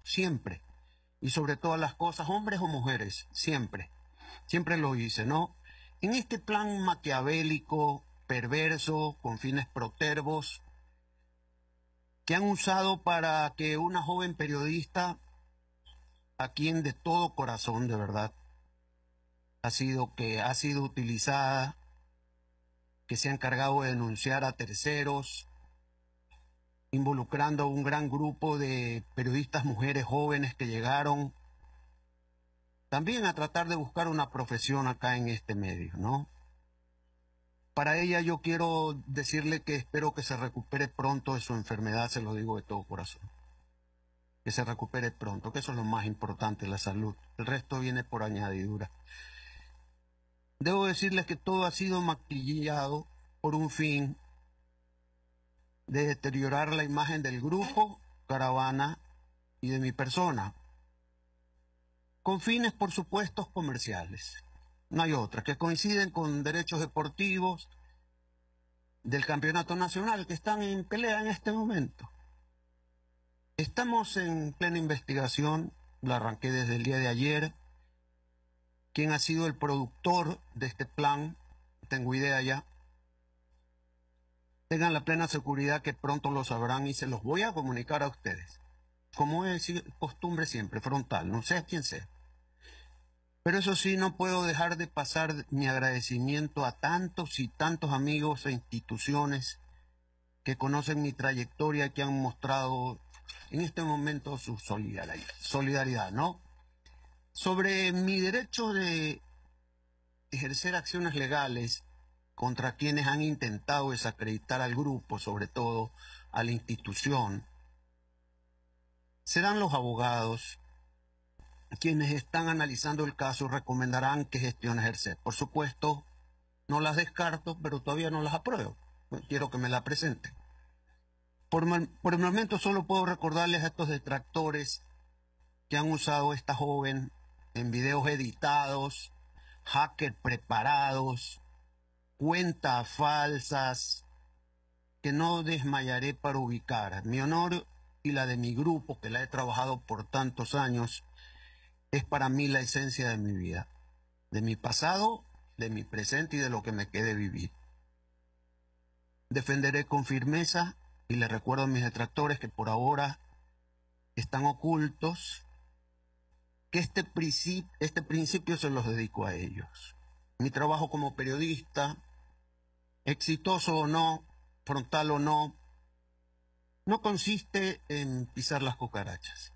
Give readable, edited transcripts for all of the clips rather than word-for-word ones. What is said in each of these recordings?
siempre. Y sobre todas las cosas, hombres o mujeres, siempre. Siempre lo hice, ¿no? En este plan maquiavélico, perverso, con fines protervos, que han usado para que una joven periodista, a quien de todo corazón, de verdad, ha sido utilizada, que se ha encargado de denunciar a terceros, involucrando a un gran grupo de periodistas mujeres jóvenes que llegaron también a tratar de buscar una profesión acá en este medio, ¿no? Para ella yo quiero decirle que espero que se recupere pronto de su enfermedad, se lo digo de todo corazón. Que se recupere pronto, que eso es lo más importante, la salud. El resto viene por añadidura. Debo decirles que todo ha sido maquillado por un fin de deteriorar la imagen del grupo Caravana y de mi persona, con fines, por supuesto, comerciales. No hay otra, que coinciden con derechos deportivos del campeonato nacional que están en pelea en este momento. Estamos en plena investigación, la arranqué desde el día de ayer. ¿Quién ha sido el productor de este plan? Tengo idea ya. Tengan la plena seguridad que pronto lo sabrán y se los voy a comunicar a ustedes. Como es costumbre siempre, frontal, no sé a quién sea. Pero eso sí, no puedo dejar de pasar mi agradecimiento a tantos y tantos amigos e instituciones que conocen mi trayectoria y que han mostrado en este momento su solidaridad, ¿no? Sobre mi derecho de ejercer acciones legales contra quienes han intentado desacreditar al grupo, sobre todo a la institución, serán los abogados quienes están analizando el caso y recomendarán qué gestión ejercer. Por supuesto, no las descarto, pero todavía no las apruebo. Quiero que me la presenten. Por el momento solo puedo recordarles a estos detractores que han usado a esta joven en videos editados, hackers preparados, cuentas falsas, que no desmayaré para ubicar. Mi honor y la de mi grupo, que la he trabajado por tantos años, es para mí la esencia de mi vida, de mi pasado, de mi presente y de lo que me quede vivir. Defenderé con firmeza y les recuerdo a mis detractores que por ahora están ocultos, que este principio se los dedico a ellos. Mi trabajo como periodista, exitoso o no, frontal o no, no consiste en pisar las cucarachas,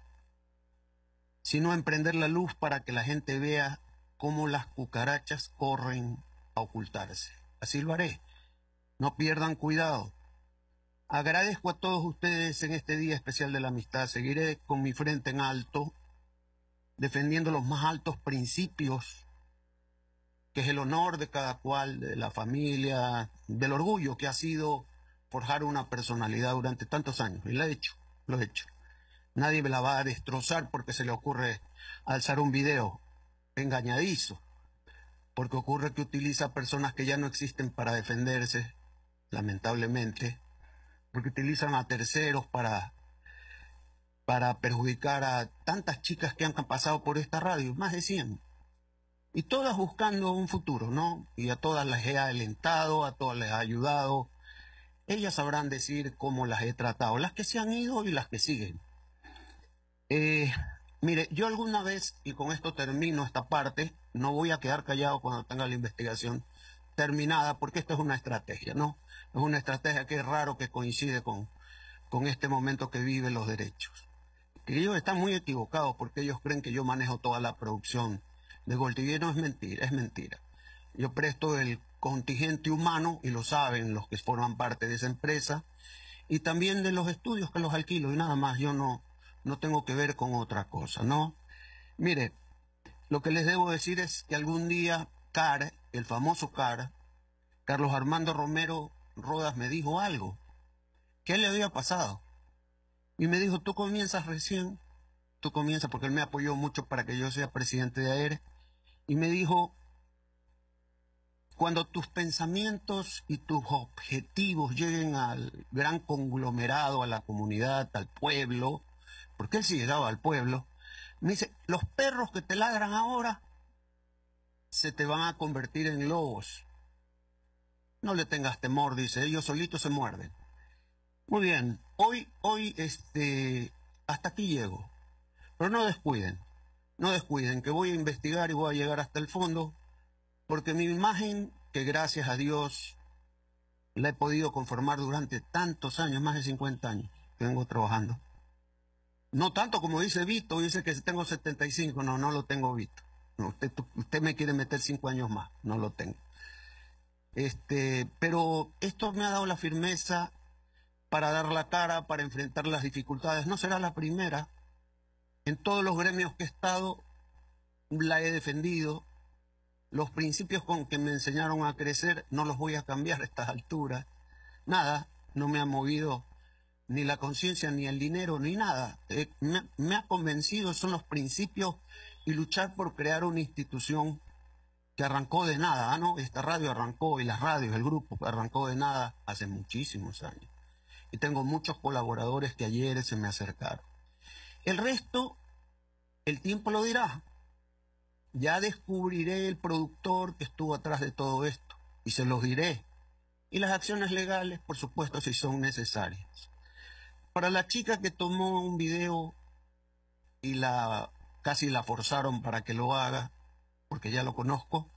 sino en prender la luz para que la gente vea cómo las cucarachas corren a ocultarse. Así lo haré. No pierdan cuidado. Agradezco a todos ustedes en este Día Especial de la Amistad. Seguiré con mi frente en alto, defendiendo los más altos principios, que es el honor de cada cual, de la familia, del orgullo que ha sido forjar una personalidad durante tantos años. Y lo he hecho. Nadie me la va a destrozar porque se le ocurre alzar un video engañadizo, porque ocurre que utiliza personas que ya no existen para defenderse, lamentablemente, porque utilizan a terceros para perjudicar a tantas chicas que han pasado por esta radio, más de 100, y todas buscando un futuro, ¿no? Y a todas las he alentado, a todas les he ayudado. Ellas sabrán decir cómo las he tratado, las que se han ido y las que siguen. Mire, yo alguna vez, y con esto termino esta parte, no voy a quedar callado cuando tenga la investigación terminada, porque esto es una estrategia, ¿no? Es una estrategia que es raro que coincide con este momento que viven los derechos. Que ellos están muy equivocados porque ellos creen que yo manejo toda la producción de Gol TV. No, es mentira, es mentira. Yo presto el contingente humano, y lo saben los que forman parte de esa empresa, y también de los estudios que los alquilo, y nada más. Yo no tengo que ver con otra cosa, ¿no? Mire, lo que les debo decir es que algún día CAR, el famoso CAR, Carlos Armando Romero Rodas, me dijo algo. ¿Qué le había pasado? Y me dijo, tú comienzas recién, tú comienzas, porque él me apoyó mucho para que yo sea presidente de AER, y me dijo, cuando tus pensamientos y tus objetivos lleguen al gran conglomerado, a la comunidad, al pueblo, porque él sí llegaba al pueblo, me dice, los perros que te ladran ahora se te van a convertir en lobos. No le tengas temor, dice, ellos solitos se muerden. Muy bien, hoy, hasta aquí llego. Pero no descuiden que voy a investigar y voy a llegar hasta el fondo, porque mi imagen, que gracias a Dios la he podido conformar durante tantos años, más de 50 años, que vengo trabajando. No tanto como dice Vito, dice que tengo 75, no lo tengo Vito. No, usted me quiere meter 5 años más, no lo tengo. Pero esto me ha dado la firmeza para dar la cara, para enfrentar las dificultades. No será la primera. En todos los gremios que he estado, la he defendido. Los principios con que me enseñaron a crecer no los voy a cambiar a estas alturas. Nada, no me ha movido ni la conciencia, ni el dinero, ni nada. Me ha convencido, son los principios y luchar por crear una institución que arrancó de nada, ¿no? Esta radio arrancó, y las radios, el grupo, arrancó de nada hace muchísimos años. Y tengo muchos colaboradores que ayer se me acercaron. El resto, el tiempo lo dirá. Ya descubriré el productor que estuvo atrás de todo esto, y se los diré. Y las acciones legales, por supuesto, si son necesarias. Para la chica que tomó un video y casi la forzaron para que lo haga, porque ya lo conozco,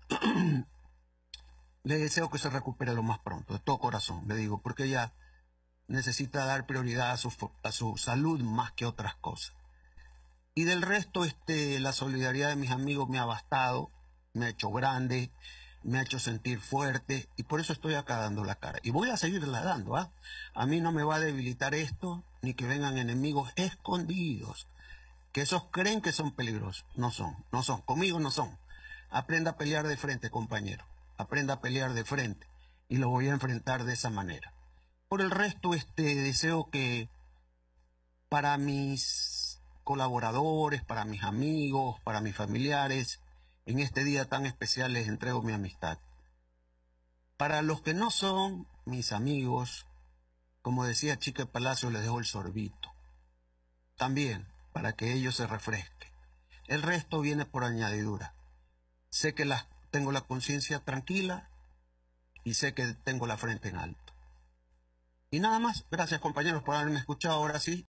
le deseo que se recupere lo más pronto, de todo corazón, le digo, porque ella necesita dar prioridad a su salud más que otras cosas. Y del resto, la solidaridad de mis amigos me ha bastado, me ha hecho grande, me ha hecho sentir fuerte, y por eso estoy acá dando la cara. Y voy a seguirla dando, ¿ah? A mí no me va a debilitar esto, ni que vengan enemigos escondidos, que esos creen que son peligrosos. No son, conmigo no son. Aprenda a pelear de frente, compañero. Aprenda a pelear de frente, y lo voy a enfrentar de esa manera. Por el resto, deseo que para mis colaboradores, para mis amigos, para mis familiares, en este día tan especial les entrego mi amistad. Para los que no son mis amigos, como decía Chique Palacio, les dejo el sorbito. También, para que ellos se refresquen. El resto viene por añadidura. Sé que tengo la conciencia tranquila y sé que tengo la frente en alto. Y nada más. Gracias, compañeros, por haberme escuchado. Ahora sí.